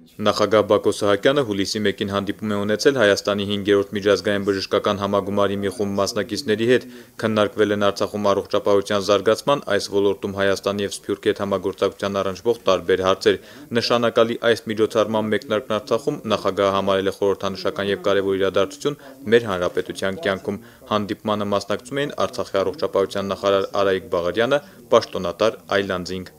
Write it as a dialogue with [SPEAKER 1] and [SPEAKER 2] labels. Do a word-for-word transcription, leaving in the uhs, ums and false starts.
[SPEAKER 1] Նախագահ Բակո Սահակյանը հուլիսի մեկին հանդիպում է ունեցել Հայաստանի հինգերորդ միջազգային բժշկական համագումարի մի խումբ մասնակիցների հետ, քննարկվել են Արցախում առողջապահության զարգացման, այս ոլորտում Հայաստանի և Սփյուռքի հետ համագործակցության առնչվող տարբեր հարցեր։ Նշանակալի այս միջոցառման մեկնարկն Արցախում նախագահը համարել է խորհրդանշական և կարևոր իրադարձություն մեր հանրապետության կյանքում։ Հանդիպմանը մասնակցում էին Արցախի առողջապահության նախարար Արայիկ Բաղարյանը, պաշտոնատար Այլանդզինգ